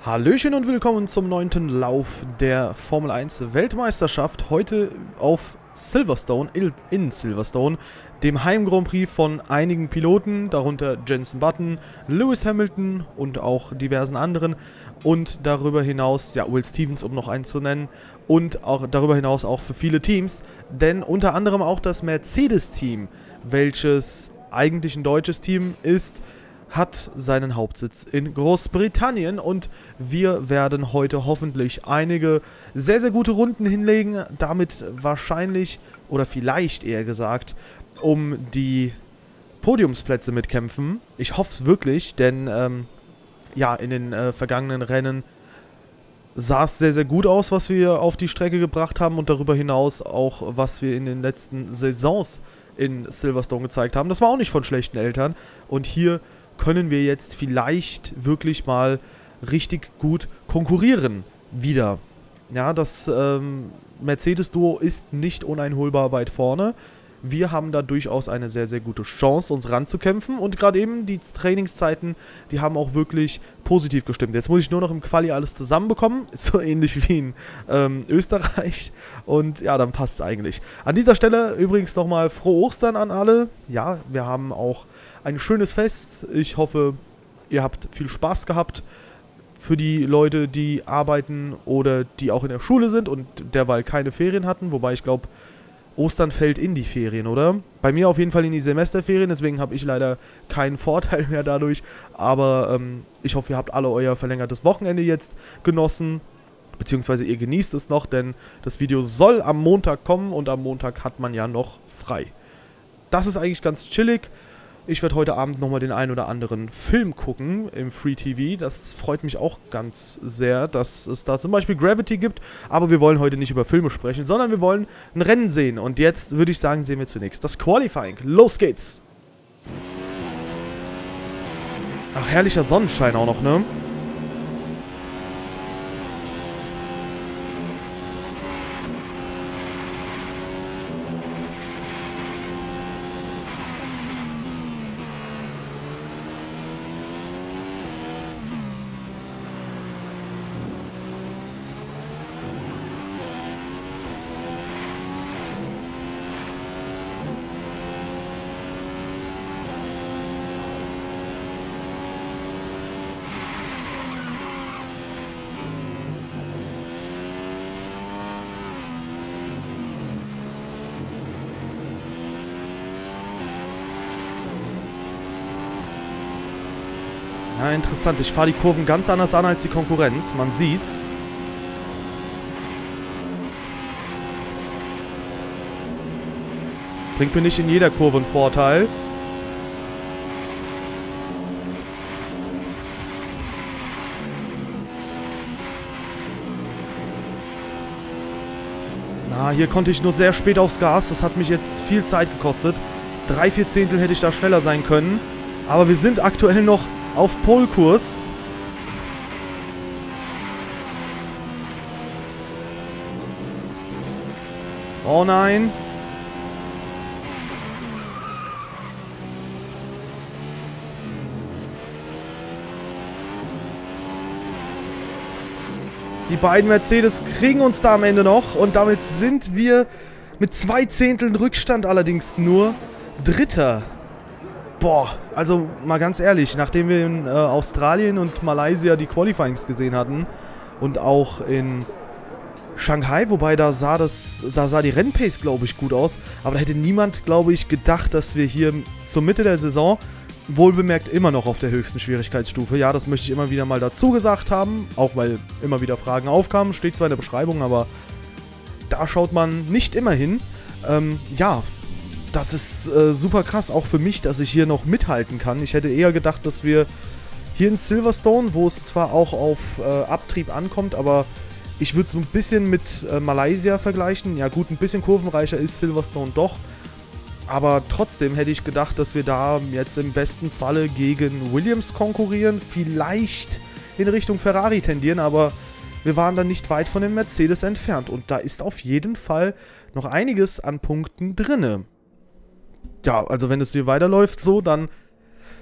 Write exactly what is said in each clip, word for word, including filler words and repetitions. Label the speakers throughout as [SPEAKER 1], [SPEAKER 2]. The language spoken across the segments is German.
[SPEAKER 1] Hallöchen und willkommen zum neunten Lauf der Formel eins Weltmeisterschaft. Heute auf Silverstone, in Silverstone, dem Heim-Grand Prix von einigen Piloten, darunter Jenson Button, Lewis Hamilton und auch diversen anderen. Und darüber hinaus, ja, Will Stevens, um noch einen zu nennen. Und auch darüber hinaus auch für viele Teams. Denn unter anderem auch das Mercedes-Team, welches eigentlich ein deutsches Team ist, hat seinen Hauptsitz in Großbritannien und wir werden heute hoffentlich einige sehr, sehr gute Runden hinlegen, damit wahrscheinlich oder vielleicht eher gesagt um die Podiumsplätze mitkämpfen. Ich hoffe es wirklich, denn ähm, ja, in den äh, vergangenen Rennen sah es sehr, sehr gut aus, was wir auf die Strecke gebracht haben und darüber hinaus auch, was wir in den letzten Saisons in Silverstone gezeigt haben. Das war auch nicht von schlechten Eltern und hier können wir jetzt vielleicht wirklich mal richtig gut konkurrieren wieder. Ja, das ähm, Mercedes-Duo ist nicht uneinholbar weit vorne. Wir haben da durchaus eine sehr, sehr gute Chance, uns ranzukämpfen. Und gerade eben die Trainingszeiten, die haben auch wirklich positiv gestimmt. Jetzt muss ich nur noch im Quali alles zusammenbekommen. So ähnlich wie in ähm, Österreich. Und ja, dann passt es eigentlich. An dieser Stelle übrigens nochmal frohe Ostern an alle. Ja, wir haben auch ein schönes Fest. Ich hoffe, ihr habt viel Spaß gehabt. Für die Leute, die arbeiten oder die auch in der Schule sind und derweil keine Ferien hatten. Wobei ich glaube, Ostern fällt in die Ferien, oder? Bei mir auf jeden Fall in die Semesterferien, deswegen habe ich leider keinen Vorteil mehr dadurch. Aber ähm, ich hoffe, ihr habt alle euer verlängertes Wochenende jetzt genossen. Beziehungsweise ihr genießt es noch, denn das Video soll am Montag kommen und am Montag hat man ja noch frei. Das ist eigentlich ganz chillig. Ich werde heute Abend nochmal den einen oder anderen Film gucken im Free T V. Das freut mich auch ganz sehr, dass es da zum Beispiel Gravity gibt. Aber wir wollen heute nicht über Filme sprechen, sondern wir wollen ein Rennen sehen. Und jetzt würde ich sagen, sehen wir zunächst das Qualifying. Los geht's! Ach, herrlicher Sonnenschein auch noch, ne? Ja, interessant. Ich fahre die Kurven ganz anders an als die Konkurrenz. Man sieht's. Bringt mir nicht in jeder Kurve einen Vorteil. Na, hier konnte ich nur sehr spät aufs Gas. Das hat mich jetzt viel Zeit gekostet. Drei, vier Zehntel hätte ich da schneller sein können. Aber wir sind aktuell noch auf Pole-Kurs. Oh nein. Die beiden Mercedes kriegen uns da am Ende noch. Und damit sind wir mit zwei Zehnteln Rückstand allerdings nur Dritter. Boah, also mal ganz ehrlich, nachdem wir in äh, Australien und Malaysia die Qualifyings gesehen hatten und auch in Shanghai, wobei da sah das, da sah die Rennpace, glaube ich, gut aus, aber da hätte niemand, glaube ich, gedacht, dass wir hier zur Mitte der Saison, wohlbemerkt immer noch auf der höchsten Schwierigkeitsstufe, ja, das möchte ich immer wieder mal dazu gesagt haben, auch weil immer wieder Fragen aufkamen, steht zwar in der Beschreibung, aber da schaut man nicht immer hin, ähm, ja. Das ist äh, super krass, auch für mich, dass ich hier noch mithalten kann. Ich hätte eher gedacht, dass wir hier in Silverstone, wo es zwar auch auf äh, Abtrieb ankommt, aber ich würde es ein bisschen mit äh, Malaysia vergleichen. Ja gut, ein bisschen kurvenreicher ist Silverstone doch. Aber trotzdem hätte ich gedacht, dass wir da jetzt im besten Falle gegen Williams konkurrieren. Vielleicht in Richtung Ferrari tendieren, aber wir waren dann nicht weit von den Mercedes entfernt. Und da ist auf jeden Fall noch einiges an Punkten drinne. Ja, also wenn es hier weiterläuft so, dann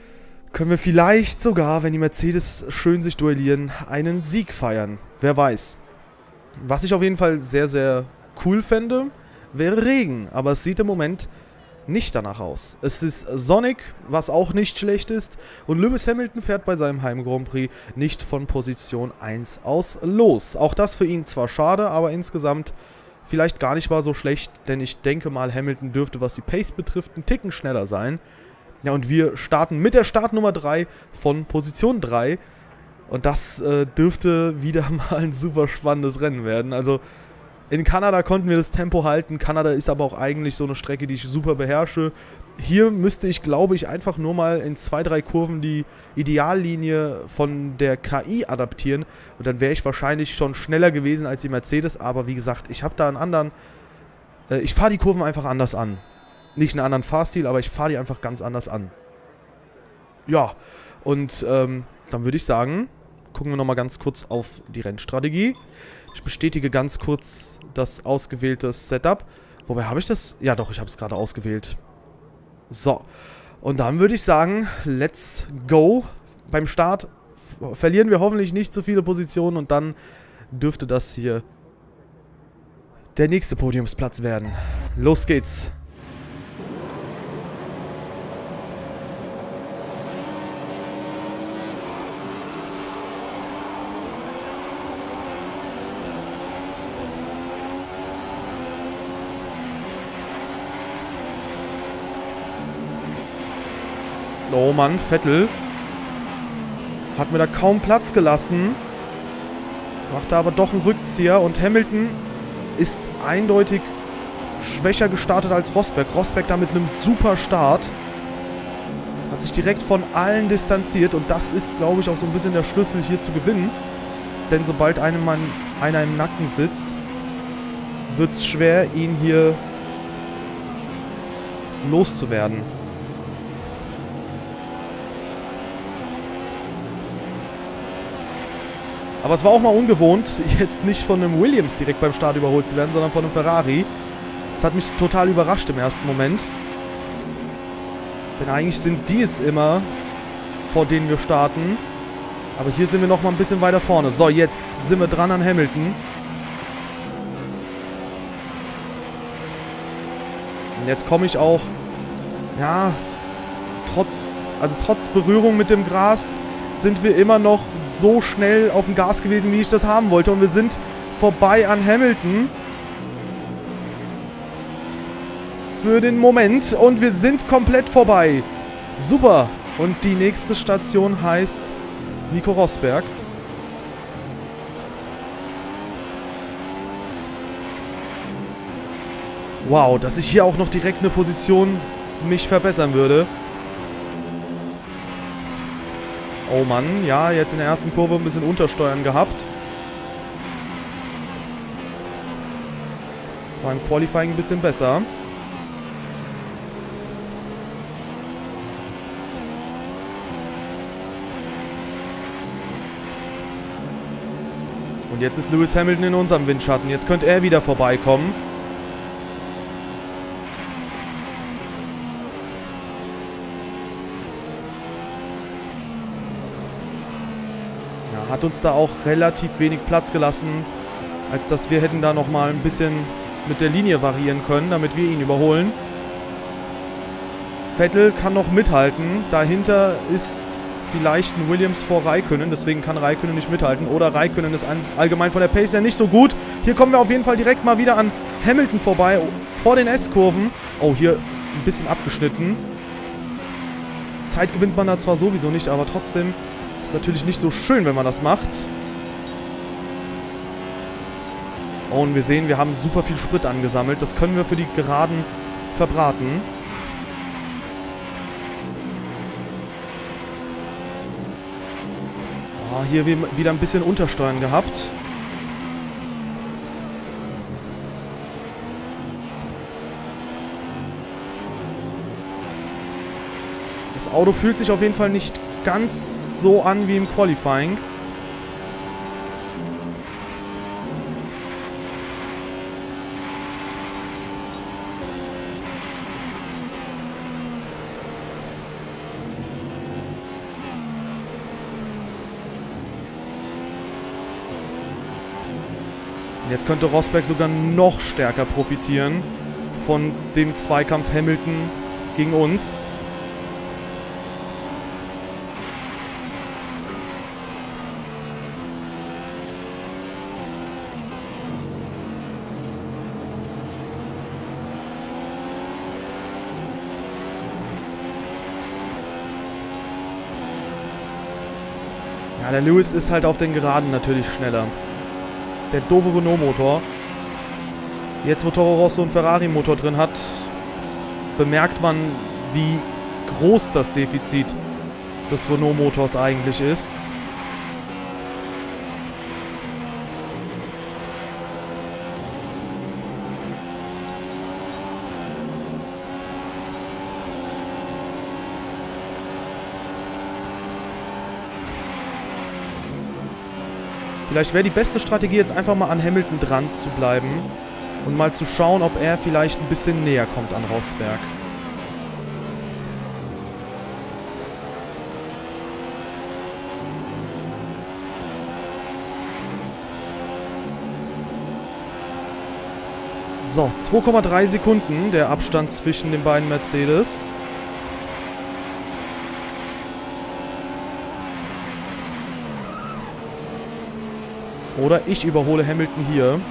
[SPEAKER 1] können wir vielleicht sogar, wenn die Mercedes schön sich duellieren, einen Sieg feiern. Wer weiß. Was ich auf jeden Fall sehr, sehr cool fände, wäre Regen. Aber es sieht im Moment nicht danach aus. Es ist sonnig, was auch nicht schlecht ist. Und Lewis Hamilton fährt bei seinem Heim-Grand Prix nicht von Position eins aus los. Auch das für ihn zwar schade, aber insgesamt vielleicht gar nicht mal so schlecht. Denn ich denke mal, Hamilton dürfte, was die Pace betrifft, einen Ticken schneller sein. Ja, und wir starten mit der Startnummer drei von Position drei. Und das äh, dürfte wieder mal ein super spannendes Rennen werden. Also in Kanada konnten wir das Tempo halten. Kanada ist aber auch eigentlich so eine Strecke, die ich super beherrsche. Hier müsste ich, glaube ich, einfach nur mal in zwei, drei Kurven die Ideallinie von der K I adaptieren. Und dann wäre ich wahrscheinlich schon schneller gewesen als die Mercedes. Aber wie gesagt, ich habe da einen anderen... Äh, ich fahre die Kurven einfach anders an. Nicht einen anderen Fahrstil, aber ich fahre die einfach ganz anders an. Ja, und ähm, dann würde ich sagen, gucken wir nochmal ganz kurz auf die Rennstrategie. Ich bestätige ganz kurz das ausgewählte Setup. Wobei habe ich das? Ja doch, ich habe es gerade ausgewählt. So, und dann würde ich sagen, let's go. Beim Start verlieren wir hoffentlich nicht so viele Positionen und dann dürfte das hier der nächste Podiumsplatz werden. Los geht's. Oh Mann, Vettel hat mir da kaum Platz gelassen. Macht da aber doch einen Rückzieher. Und Hamilton ist eindeutig schwächer gestartet als Rosberg. Rosberg da mit einem super Start. Hat sich direkt von allen distanziert. Und das ist, glaube ich, auch so ein bisschen der Schlüssel hier zu gewinnen. Denn sobald einem Mann, einer im Nacken sitzt, wird es schwer, ihn hier loszuwerden. Aber es war auch mal ungewohnt, jetzt nicht von einem Williams direkt beim Start überholt zu werden, sondern von einem Ferrari. Das hat mich total überrascht im ersten Moment. Denn eigentlich sind die es immer, vor denen wir starten. Aber hier sind wir noch mal ein bisschen weiter vorne. So, jetzt sind wir dran an Hamilton. Und jetzt komme ich auch, ja, trotz, also trotz Berührung mit dem Gras sind wir immer noch so schnell auf dem Gas gewesen, wie ich das haben wollte. Und wir sind vorbei an Hamilton. Für den Moment. Und wir sind komplett vorbei. Super. Und die nächste Station heißt Nico Rosberg. Wow, dass ich hier auch noch direkt eine Position mich verbessern würde. Oh Mann, ja, jetzt in der ersten Kurve ein bisschen Untersteuern gehabt. Das war im Qualifying ein bisschen besser. Und jetzt ist Lewis Hamilton in unserem Windschatten. Jetzt könnte er wieder vorbeikommen. Hat uns da auch relativ wenig Platz gelassen, als dass wir hätten da nochmal ein bisschen mit der Linie variieren können, damit wir ihn überholen. Vettel kann noch mithalten. Dahinter ist vielleicht ein Williams vor Räikkönen, deswegen kann Räikkönen nicht mithalten. Oder Räikkönen ist allgemein von der Pace her nicht so gut. Hier kommen wir auf jeden Fall direkt mal wieder an Hamilton vorbei, vor den S-Kurven. Oh, hier ein bisschen abgeschnitten. Zeit gewinnt man da zwar sowieso nicht, aber trotzdem ist natürlich nicht so schön, wenn man das macht. Oh, und wir sehen, wir haben super viel Sprit angesammelt. Das können wir für die Geraden verbraten. Oh, hier wieder ein bisschen Untersteuern gehabt. Das Auto fühlt sich auf jeden Fall nicht ganz so an wie im Qualifying. Jetzt könnte Rosberg sogar noch stärker profitieren von dem Zweikampf Hamilton gegen uns. Ja, der Lewis ist halt auf den Geraden natürlich schneller. Der doofe Renault-Motor. Jetzt, wo Toro Rosso einen Ferrari-Motor drin hat, bemerkt man, wie groß das Defizit des Renault-Motors eigentlich ist. Vielleicht wäre die beste Strategie jetzt einfach mal an Hamilton dran zu bleiben und mal zu schauen, ob er vielleicht ein bisschen näher kommt an Rosberg. So, zwei Komma drei Sekunden der Abstand zwischen den beiden Mercedes. Oder ich überhole Hamilton hier.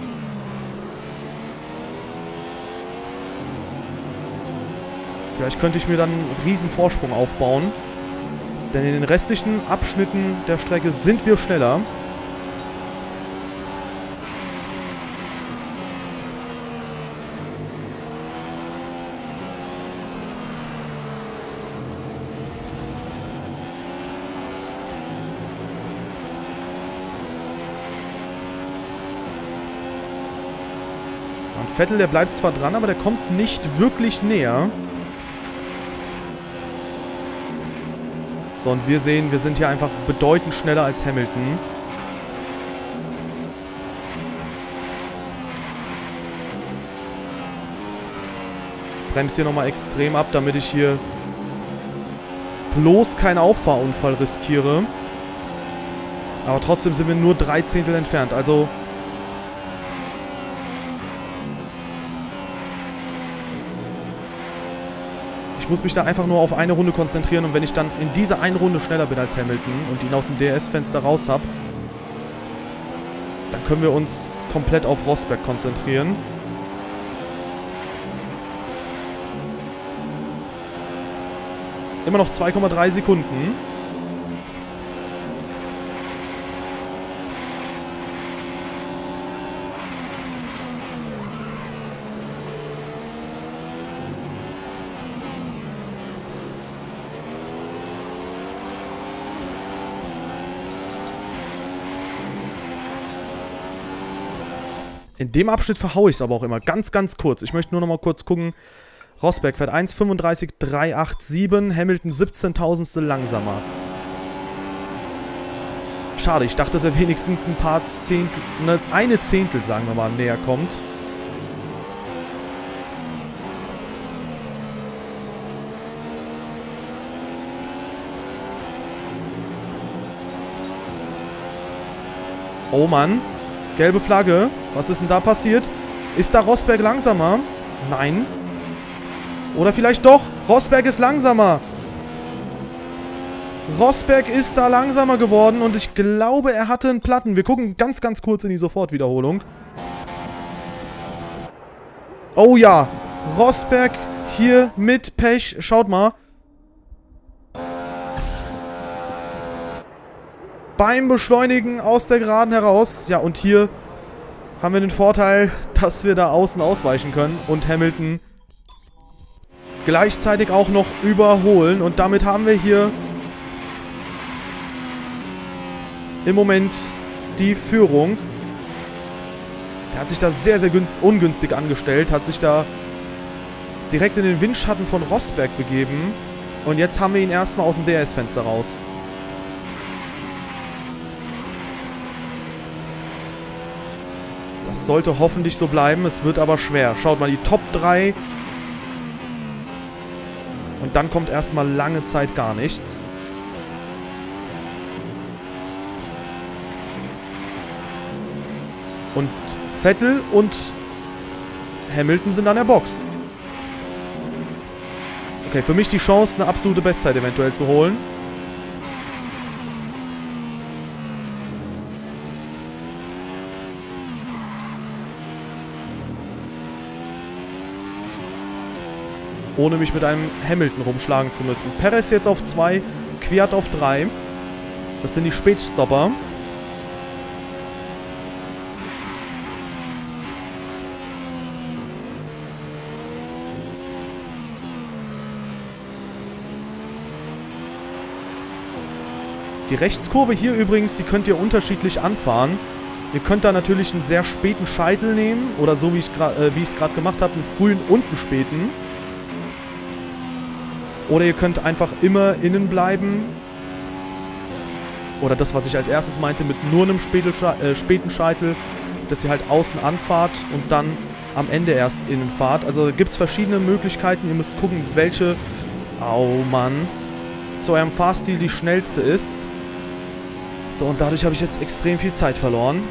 [SPEAKER 1] Vielleicht könnte ich mir dann einen riesen Vorsprung aufbauen. Denn in den restlichen Abschnitten der Strecke sind wir schneller. Und Vettel, der bleibt zwar dran, aber der kommt nicht wirklich näher. So, und wir sehen, wir sind hier einfach bedeutend schneller als Hamilton. Ich bremse hier nochmal extrem ab, damit ich hier bloß keinen Auffahrunfall riskiere. Aber trotzdem sind wir nur drei Zehntel entfernt, also... Ich muss mich da einfach nur auf eine Runde konzentrieren und wenn ich dann in dieser einen Runde schneller bin als Hamilton und ihn aus dem D R S-Fenster raus habe, dann können wir uns komplett auf Rosberg konzentrieren. Immer noch zwei Komma drei Sekunden. In dem Abschnitt verhaue ich es aber auch immer. Ganz, ganz kurz. Ich möchte nur noch mal kurz gucken. Rosberg fährt eins Komma fünfunddreißig drei acht sieben. Hamilton siebzehntausendstel langsamer. Schade, ich dachte, dass er wenigstens ein paar Zehntel, ne, eine Zehntel, sagen wir mal, näher kommt. Oh Mann. Gelbe Flagge. Was ist denn da passiert? Ist da Rosberg langsamer? Nein. Oder vielleicht doch. Rosberg ist langsamer. Rosberg ist da langsamer geworden und ich glaube, er hatte einen Platten. Wir gucken ganz, ganz kurz in die Sofortwiederholung. Oh ja. Rosberg hier mit Pech. Schaut mal. Beim Beschleunigen aus der Geraden heraus. Ja, und hier haben wir den Vorteil, dass wir da außen ausweichen können und Hamilton gleichzeitig auch noch überholen. Und damit haben wir hier im Moment die Führung. Der hat sich da sehr, sehr ungünstig angestellt, hat sich da direkt in den Windschatten von Rosberg begeben. Und jetzt haben wir ihn erstmal aus dem D R S-Fenster raus. Das sollte hoffentlich so bleiben, es wird aber schwer. Schaut mal, die Top drei. Und dann kommt erstmal lange Zeit gar nichts. Und Vettel und Hamilton sind an der Box. Okay, für mich die Chance, eine absolute Bestzeit eventuell zu holen. Ohne mich mit einem Hamilton rumschlagen zu müssen. Perez jetzt auf zwei, Kvyat auf drei. Das sind die Spätstopper. Die Rechtskurve hier übrigens, die könnt ihr unterschiedlich anfahren. Ihr könnt da natürlich einen sehr späten Scheitel nehmen. Oder so, wie ich äh, es gerade gemacht habe, einen frühen und einen späten. Oder ihr könnt einfach immer innen bleiben. Oder das, was ich als erstes meinte, mit nur einem äh, späten Scheitel, dass ihr halt außen anfahrt und dann am Ende erst innen fahrt. Also gibt es verschiedene Möglichkeiten. Ihr müsst gucken, welche, au Mann, zu eurem Fahrstil die schnellste ist. So, und dadurch habe ich jetzt extrem viel Zeit verloren.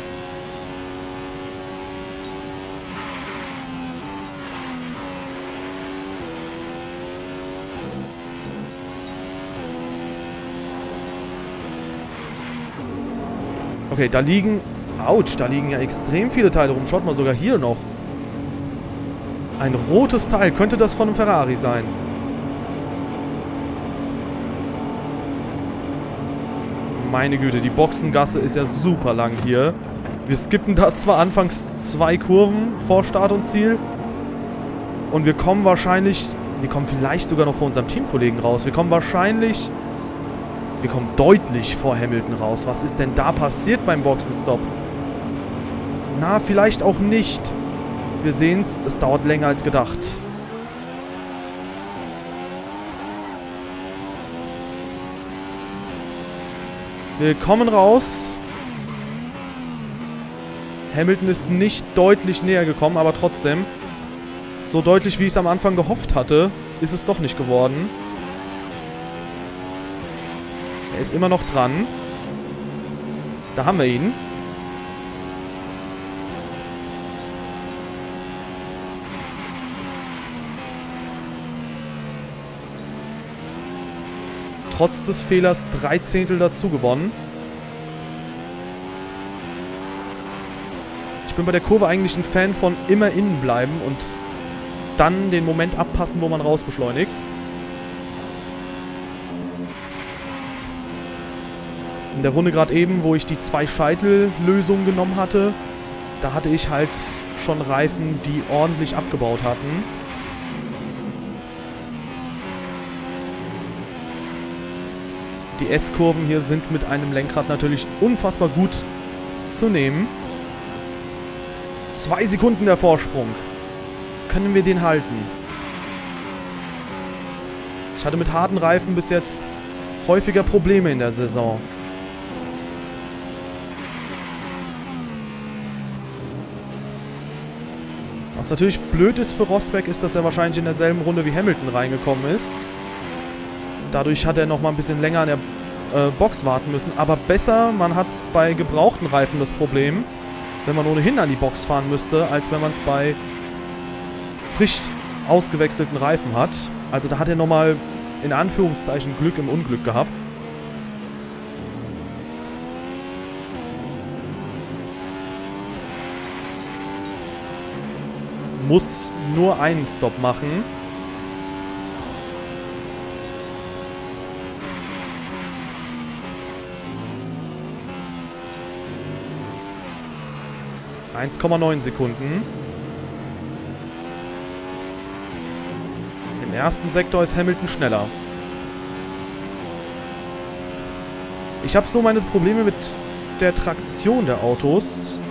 [SPEAKER 1] Okay, da liegen... Autsch, da liegen ja extrem viele Teile rum. Schaut mal, sogar hier noch. Ein rotes Teil. Könnte das von einem Ferrari sein? Meine Güte, die Boxengasse ist ja super lang hier. Wir skippen da zwar anfangs zwei Kurven vor Start und Ziel. Und wir kommen wahrscheinlich... Wir kommen vielleicht sogar noch vor unserem Teamkollegen raus. Wir kommen wahrscheinlich... Wir kommen deutlich vor Hamilton raus. Was ist denn da passiert beim Boxenstopp? Na, vielleicht auch nicht. Wir sehen es, das dauert länger als gedacht. Wir kommen raus. Hamilton ist nicht deutlich näher gekommen, aber trotzdem. So deutlich, wie ich es am Anfang gehofft hatte, ist es doch nicht geworden. Er ist immer noch dran. Da haben wir ihn. Trotz des Fehlers drei Zehntel dazu gewonnen. Ich bin bei der Kurve eigentlich ein Fan von immer innen bleiben und dann den Moment abpassen, wo man raus beschleunigt. In der Runde gerade eben, wo ich die zwei Scheitel-Lösung genommen hatte, da hatte ich halt schon Reifen, die ordentlich abgebaut hatten. Die S-Kurven hier sind mit einem Lenkrad natürlich unfassbar gut zu nehmen. Zwei Sekunden der Vorsprung. Können wir den halten? Ich hatte mit harten Reifen bis jetzt häufiger Probleme in der Saison. Was natürlich blöd ist für Rosberg, ist, dass er wahrscheinlich in derselben Runde wie Hamilton reingekommen ist. Dadurch hat er noch mal ein bisschen länger an der äh, Box warten müssen. Aber besser, man hat bei gebrauchten Reifen das Problem, wenn man ohnehin an die Box fahren müsste, als wenn man es bei frisch ausgewechselten Reifen hat. Also da hat er noch mal in Anführungszeichen Glück im Unglück gehabt. Muss nur einen Stop machen. eins Komma neun Sekunden. Im ersten Sektor ist Hamilton schneller. Ich habe so meine Probleme mit der Traktion der Autos.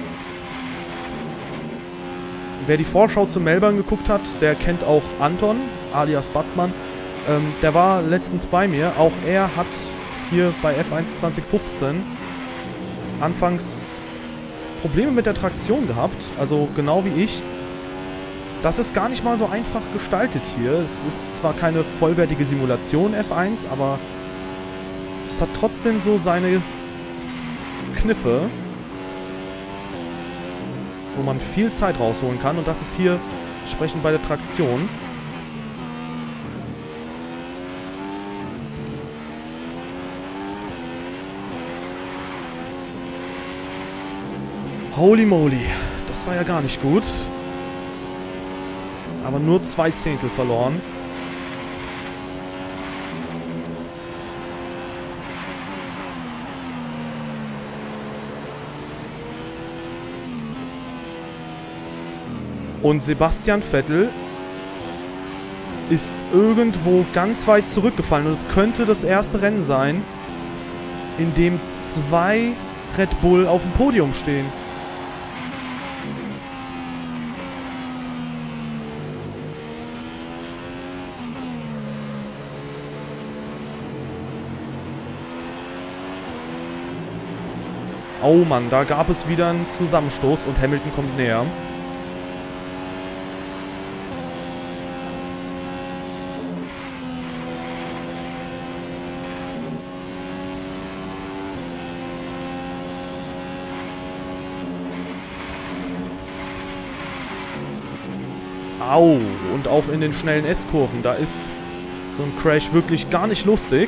[SPEAKER 1] Wer die Vorschau zu Melbourne geguckt hat, der kennt auch Anton, alias Batzmann. Ähm, der war letztens bei mir. Auch er hat hier bei F eins zwanzig fünfzehn anfangs Probleme mit der Traktion gehabt. Also genau wie ich. Das ist gar nicht mal so einfach gestaltet hier. Es ist zwar keine vollwertige Simulation F eins, aber es hat trotzdem so seine Kniffe. wo man viel Zeit rausholen kann. Und das ist hier entsprechend bei der Traktion. Holy moly, das war ja gar nicht gut. Aber nur zwei Zehntel verloren. Und Sebastian Vettel ist irgendwo ganz weit zurückgefallen. Und es könnte das erste Rennen sein, in dem zwei Red Bull auf dem Podium stehen. Oh Mann, da gab es wieder einen Zusammenstoß und Hamilton kommt näher. Au, und auch in den schnellen S-Kurven, da ist so ein Crash wirklich gar nicht lustig.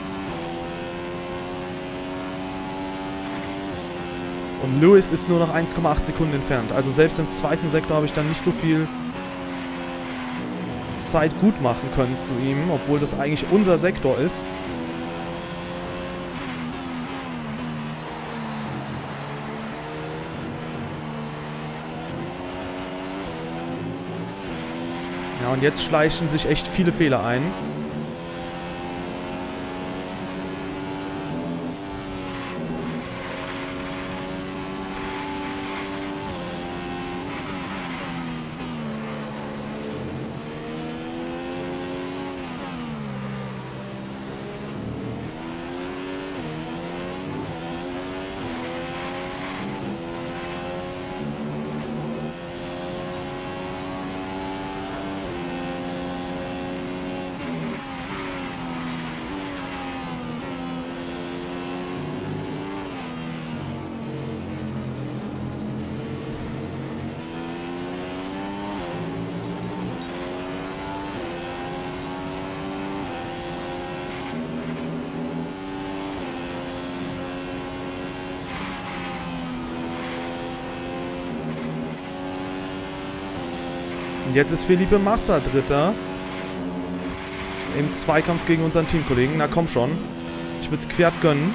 [SPEAKER 1] Und Lewis ist nur noch eins Komma acht Sekunden entfernt. Also selbst im zweiten Sektor habe ich dann nicht so viel Zeit gut machen können zu ihm, obwohl das eigentlich unser Sektor ist. Ja, und jetzt schleichen sich echt viele Fehler ein. Und jetzt ist Felipe Massa Dritter. Im Zweikampf gegen unseren Teamkollegen. Na komm schon. Ich würde es Quert gönnen.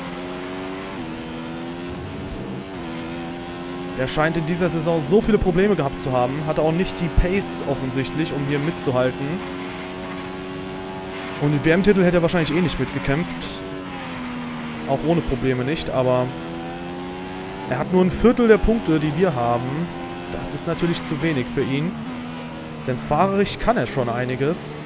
[SPEAKER 1] Der scheint in dieser Saison so viele Probleme gehabt zu haben. Hatte auch nicht die Pace offensichtlich, um hier mitzuhalten. Und den W M-Titel hätte er wahrscheinlich eh nicht mitgekämpft. Auch ohne Probleme nicht, aber er hat nur ein Viertel der Punkte, die wir haben. Das ist natürlich zu wenig für ihn. Denn fahrerisch kann er schon einiges.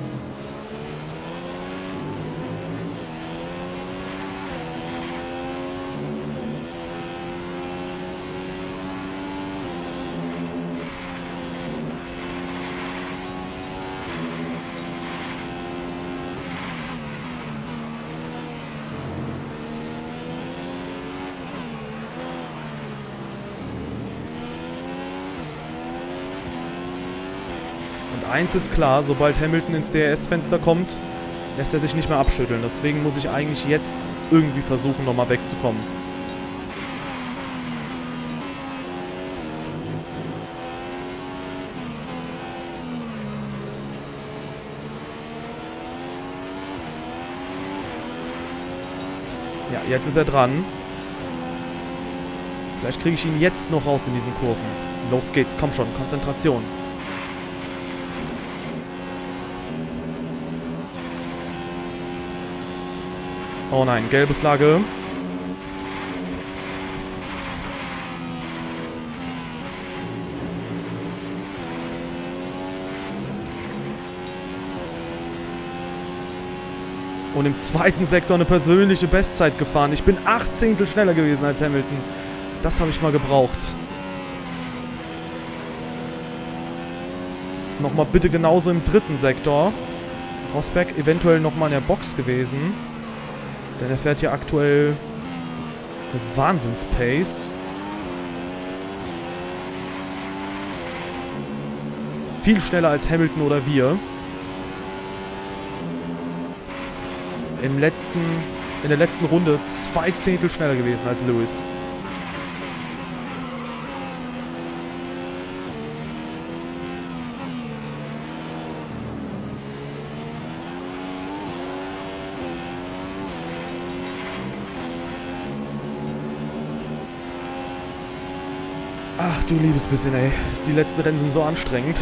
[SPEAKER 1] Eins ist klar, sobald Hamilton ins D R S-Fenster kommt, lässt er sich nicht mehr abschütteln. Deswegen muss ich eigentlich jetzt irgendwie versuchen, nochmal wegzukommen. Ja, jetzt ist er dran. Vielleicht kriege ich ihn jetzt noch raus in diesen Kurven. Los geht's, komm schon, Konzentration. Oh nein, gelbe Flagge. Und im zweiten Sektor eine persönliche Bestzeit gefahren. Ich bin acht Zehntel schneller gewesen als Hamilton. Das habe ich mal gebraucht. Jetzt nochmal bitte genauso im dritten Sektor. Rosberg eventuell nochmal in der Box gewesen. Denn er fährt hier aktuell eine Wahnsinns-Pace. viel schneller als Hamilton oder wir. Im letzten, in der letzten Runde zwei Zehntel schneller gewesen als Lewis. Ach du liebes bisschen, ey. Die letzten Rennen sind so anstrengend.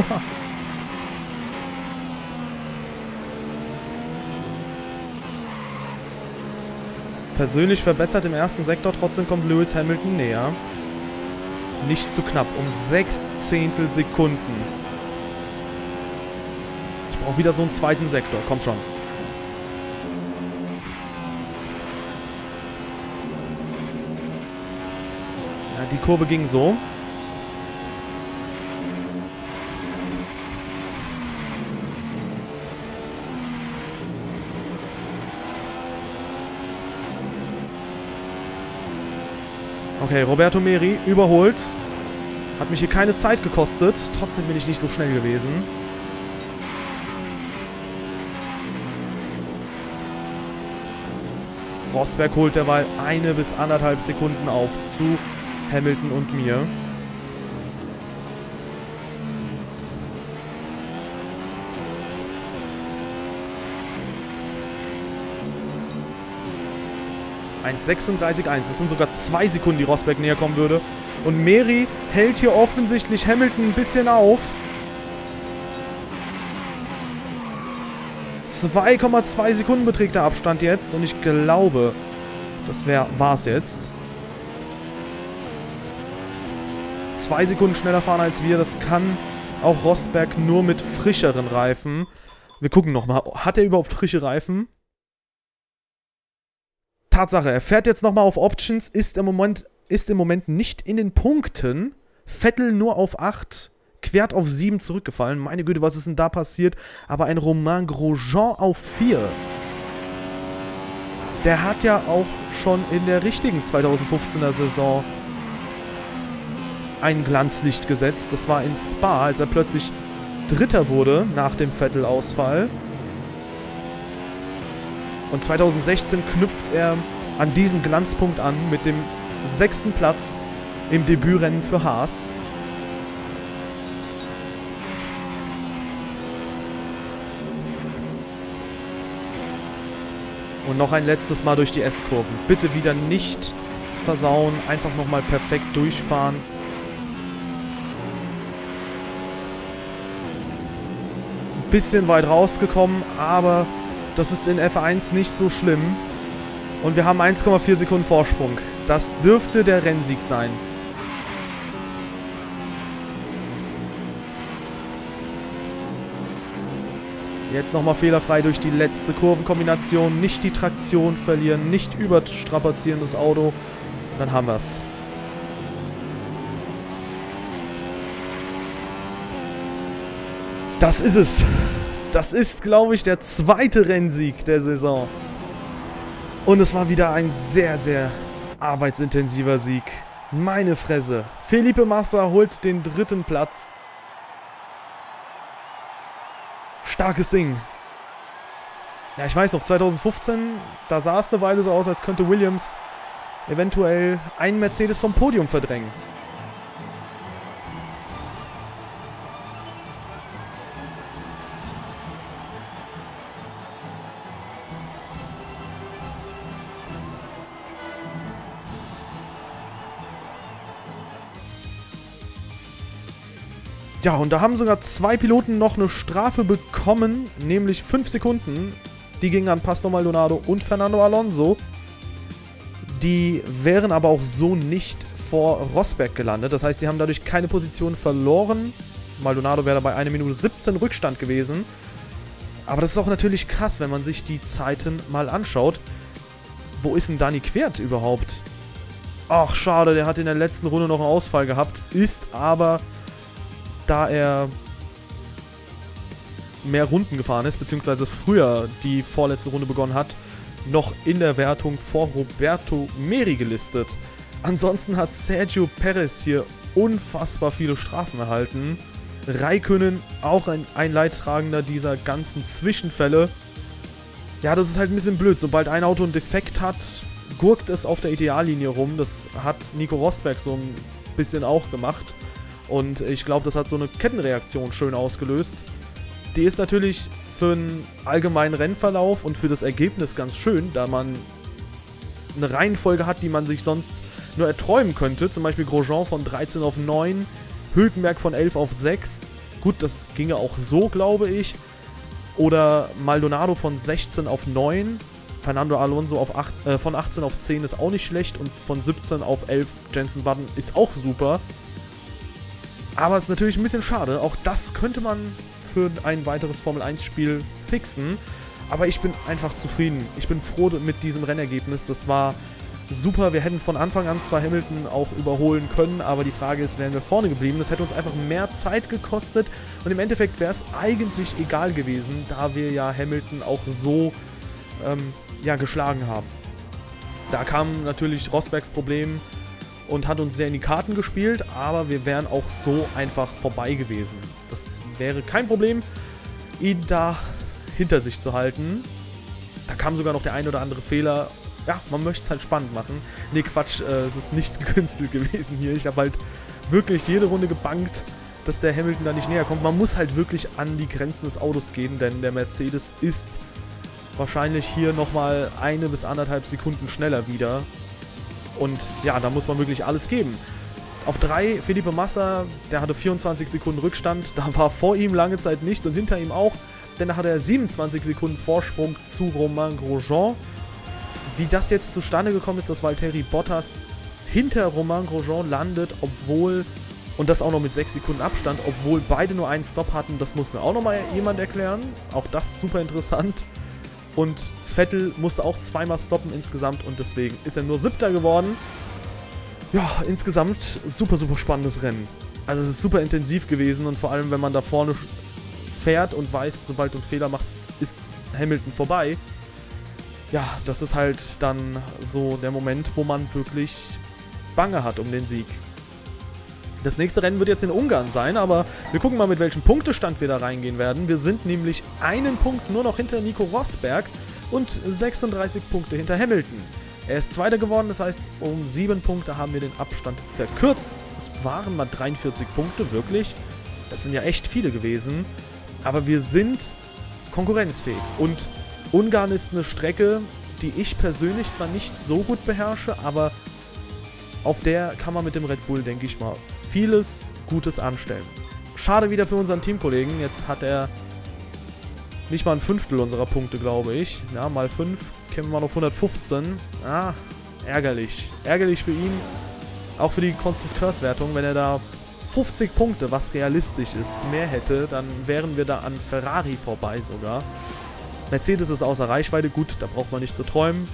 [SPEAKER 1] Persönlich verbessert im ersten Sektor, trotzdem kommt Lewis Hamilton näher. Nicht zu knapp, um sechs Zehntel Sekunden. Ich brauche wieder so einen zweiten Sektor, komm schon. Ja, die Kurve ging so. Okay, Roberto Meri überholt. Hat mich hier keine Zeit gekostet. Trotzdem bin ich nicht so schnell gewesen. Rosberg holt derweil eine bis anderthalb Sekunden auf zu Hamilton und mir. eins sechsunddreißig eins. Das sind sogar zwei Sekunden, die Rosberg näher kommen würde. Und Meri hält hier offensichtlich Hamilton ein bisschen auf. zwei Komma zwei Sekunden beträgt der Abstand jetzt. Und ich glaube, das war es jetzt. Zwei Sekunden schneller fahren als wir. Das kann auch Rosberg nur mit frischeren Reifen. Wir gucken nochmal. Hat er überhaupt frische Reifen? Tatsache, er fährt jetzt nochmal auf Options, ist im Moment, ist im Moment nicht in den Punkten. Vettel nur auf acht, Quert auf sieben zurückgefallen. Meine Güte, was ist denn da passiert? Aber ein Romain Grosjean auf vier. Der hat ja auch schon in der richtigen zweitausendfünfzehner Saison ein Glanzlicht gesetzt. Das war in Spa, als er plötzlich Dritter wurde nach dem Vettel-Ausfall. Und zweitausendsechzehn knüpft er an diesen Glanzpunkt an mit dem sechsten Platz im Debütrennen für Haas. Und noch ein letztes Mal durch die S-Kurven. Bitte wieder nicht versauen, einfach nochmal perfekt durchfahren. Ein bisschen weit rausgekommen, aber das ist in F eins nicht so schlimm. Und wir haben eins Komma vier Sekunden Vorsprung. Das dürfte der Rennsieg sein. Jetzt nochmal fehlerfrei durch die letzte Kurvenkombination. Nicht die Traktion verlieren, nicht überstrapazieren das Auto. Dann haben wir es. Das ist es. Das ist, glaube ich, der zweite Rennsieg der Saison. Und es war wieder ein sehr, sehr arbeitsintensiver Sieg. Meine Fresse. Felipe Massa holt den dritten Platz. Starkes Ding. Ja, ich weiß noch, zweitausendfünfzehn, da sah es eine Weile so aus, als könnte Williams eventuell einen Mercedes vom Podium verdrängen. Ja, und da haben sogar zwei Piloten noch eine Strafe bekommen, nämlich fünf Sekunden. Die gingen an Pastor Maldonado und Fernando Alonso. Die wären aber auch so nicht vor Rosberg gelandet. Das heißt, die haben dadurch keine Position verloren. Maldonado wäre dabei eine Minute siebzehn Rückstand gewesen. Aber das ist auch natürlich krass, wenn man sich die Zeiten mal anschaut. Wo ist denn Dani Quert überhaupt? Ach, schade, der hat in der letzten Runde noch einen Ausfall gehabt. Ist aber, da er mehr Runden gefahren ist, beziehungsweise früher die vorletzte Runde begonnen hat, noch in der Wertung vor Roberto Meri gelistet. Ansonsten hat Sergio Perez hier unfassbar viele Strafen erhalten. Räikkönen, auch ein, ein Leidtragender dieser ganzen Zwischenfälle. Ja, das ist halt ein bisschen blöd. Sobald ein Auto einen Defekt hat, gurkt es auf der Ideallinie rum. Das hat Nico Rosberg so ein bisschen auch gemacht. Und ich glaube, das hat so eine Kettenreaktion schön ausgelöst. Die ist natürlich für einen allgemeinen Rennverlauf und für das Ergebnis ganz schön, da man eine Reihenfolge hat, die man sich sonst nur erträumen könnte. Zum Beispiel Grosjean von dreizehn auf neun, Hülkenberg von elf auf sechs. Gut, das ginge auch so, glaube ich. Oder Maldonado von sechzehn auf neun. Fernando Alonso auf acht, äh, von achtzehn auf zehn ist auch nicht schlecht. Und von siebzehn auf elf Jenson Button ist auch super. Aber es ist natürlich ein bisschen schade. Auch das könnte man für ein weiteres Formel eins Spiel fixen. Aber ich bin einfach zufrieden. Ich bin froh mit diesem Rennergebnis. Das war super. Wir hätten von Anfang an zwar Hamilton auch überholen können, aber die Frage ist, wären wir vorne geblieben? Das hätte uns einfach mehr Zeit gekostet. Und im Endeffekt wäre es eigentlich egal gewesen, da wir ja Hamilton auch so ähm, ja, geschlagen haben. Da kam natürlich Rosbergs Problem und hat uns sehr in die Karten gespielt, aber wir wären auch so einfach vorbei gewesen. Das wäre kein Problem, ihn da hinter sich zu halten. Da kam sogar noch der ein oder andere Fehler. Ja, man möchte es halt spannend machen. Nee, Quatsch, äh, es ist nichts gekünstelt gewesen hier. Ich habe halt wirklich jede Runde gebankt, dass der Hamilton da nicht näher kommt. Man muss halt wirklich an die Grenzen des Autos gehen, denn der Mercedes ist wahrscheinlich hier nochmal eine bis anderthalb Sekunden schneller wieder. Und ja, da muss man wirklich alles geben. Auf drei Felipe Massa, der hatte vierundzwanzig Sekunden Rückstand. Da war vor ihm lange Zeit nichts und hinter ihm auch. Denn da hatte er siebenundzwanzig Sekunden Vorsprung zu Romain Grosjean. Wie das jetzt zustande gekommen ist, dass Valtteri Bottas hinter Romain Grosjean landet, obwohl, und das auch noch mit sechs Sekunden Abstand, obwohl beide nur einen Stop hatten, das muss mir auch nochmal jemand erklären. Auch das super interessant. Und Vettel musste auch zweimal stoppen insgesamt und deswegen ist er nur Siebter geworden. Ja, insgesamt super, super spannendes Rennen. Also es ist super intensiv gewesen und vor allem, wenn man da vorne fährt und weiß, sobald du einen Fehler machst, ist Hamilton vorbei. Ja, das ist halt dann so der Moment, wo man wirklich Bange hat um den Sieg. Das nächste Rennen wird jetzt in Ungarn sein, aber wir gucken mal, mit welchem Punktestand wir da reingehen werden. Wir sind nämlich einen Punkt nur noch hinter Nico Rosberg und sechsunddreißig Punkte hinter Hamilton. Er ist Zweiter geworden, das heißt, um sieben Punkte haben wir den Abstand verkürzt. Es waren mal dreiundvierzig Punkte, wirklich. Das sind ja echt viele gewesen. Aber wir sind konkurrenzfähig. Und Ungarn ist eine Strecke, die ich persönlich zwar nicht so gut beherrsche, aber auf der kann man mit dem Red Bull, denke ich mal, vieles Gutes anstellen. Schade wieder für unseren Teamkollegen. Jetzt hat er nicht mal ein Fünftel unserer Punkte, glaube ich. Ja, mal fünf, kämen wir mal auf hundertfünfzehn. Ah, ärgerlich. Ärgerlich für ihn. Auch für die Konstrukteurswertung, wenn er da fünfzig Punkte, was realistisch ist, mehr hätte, dann wären wir da an Ferrari vorbei sogar. Mercedes ist außer Reichweite, gut, da braucht man nicht zu träumen.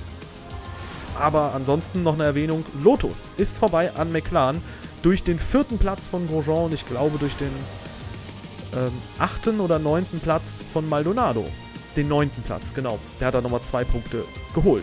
[SPEAKER 1] Aber ansonsten noch eine Erwähnung, Lotus ist vorbei an McLaren durch den vierten Platz von Grosjean und ich glaube durch den ähm, achten oder neunten Platz von Maldonado. Den neunten Platz, genau. Der hat da nochmal zwei Punkte geholt.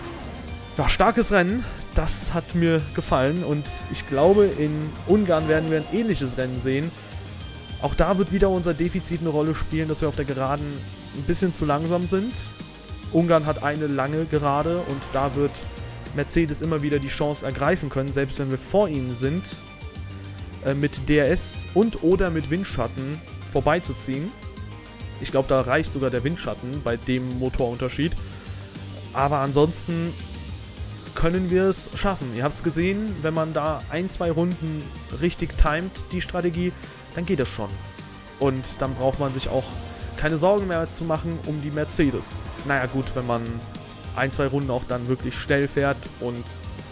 [SPEAKER 1] Ja, starkes Rennen, das hat mir gefallen und ich glaube, in Ungarn werden wir ein ähnliches Rennen sehen. Auch da wird wieder unser Defizit eine Rolle spielen, dass wir auf der Geraden ein bisschen zu langsam sind. Ungarn hat eine lange Gerade und da wird Mercedes immer wieder die Chance ergreifen können, selbst wenn wir vor ihnen sind, äh, mit D R S und oder mit Windschatten vorbeizuziehen. Ich glaube, da reicht sogar der Windschatten bei dem Motorunterschied. Aber ansonsten können wir es schaffen. Ihr habt es gesehen, wenn man da ein, zwei Runden richtig timet, die Strategie, dann geht es schon. Und dann braucht man sich auch keine Sorgen mehr zu machen um die Mercedes. Naja gut, wenn man ein, zwei Runden auch dann wirklich schnell fährt und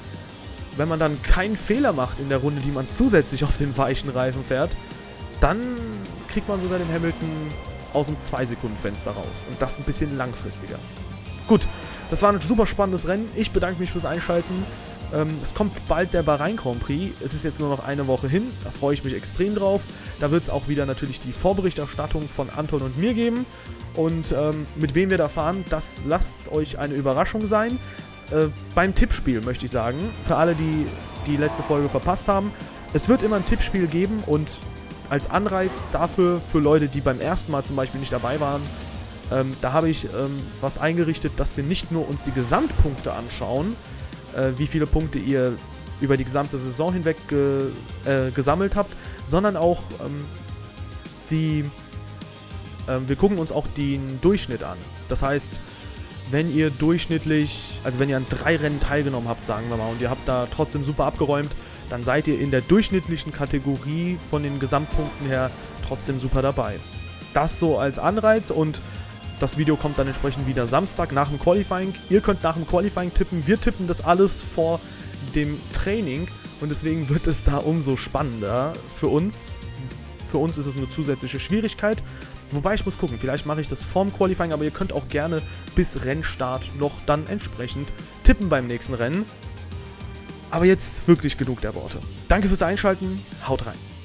[SPEAKER 1] wenn man dann keinen Fehler macht in der Runde, die man zusätzlich auf den weichen Reifen fährt, dann kriegt man sogar den Hamilton aus dem zwei Sekunden Fenster raus. Und das ein bisschen langfristiger. Gut, das war ein super spannendes Rennen. Ich bedanke mich fürs Einschalten. Ähm, es kommt bald der Bahrain Grand Prix. Es ist jetzt nur noch eine Woche hin. Da freue ich mich extrem drauf. Da wird es auch wieder natürlich die Vorberichterstattung von Anton und mir geben. Und ähm, mit wem wir da fahren, das lasst euch eine Überraschung sein. Äh, beim Tippspiel möchte ich sagen, für alle, die die letzte Folge verpasst haben, es wird immer ein Tippspiel geben und als Anreiz dafür, für Leute, die beim ersten Mal zum Beispiel nicht dabei waren, ähm, da habe ich ähm, was eingerichtet, dass wir nicht nur uns die Gesamtpunkte anschauen, äh, wie viele Punkte ihr über die gesamte Saison hinweg ge äh, gesammelt habt, sondern auch ähm, die, äh, wir gucken uns auch den Durchschnitt an. Das heißt, wenn ihr durchschnittlich, also wenn ihr an drei Rennen teilgenommen habt, sagen wir mal, und ihr habt da trotzdem super abgeräumt, dann seid ihr in der durchschnittlichen Kategorie von den Gesamtpunkten her trotzdem super dabei. Das so als Anreiz, und das Video kommt dann entsprechend wieder Samstag nach dem Qualifying. Ihr könnt nach dem Qualifying tippen, wir tippen das alles vor dem Training, und deswegen wird es da umso spannender für uns. Für uns ist es eine zusätzliche Schwierigkeit. Wobei ich muss gucken, vielleicht mache ich das vorm Qualifying, aber ihr könnt auch gerne bis Rennstart noch dann entsprechend tippen beim nächsten Rennen. Aber jetzt wirklich genug der Worte. Danke fürs Einschalten, haut rein.